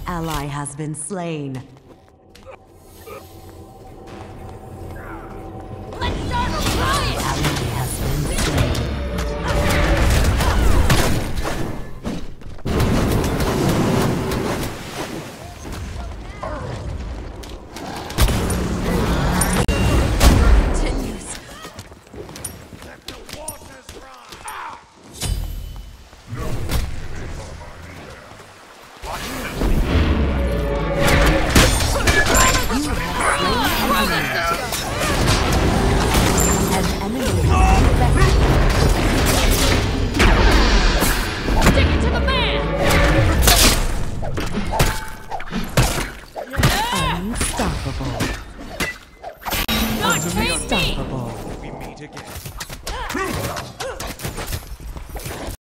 ally has been slain. Let's start a riot! Ally has been slain. Unstoppable. Unstoppable. We meet again.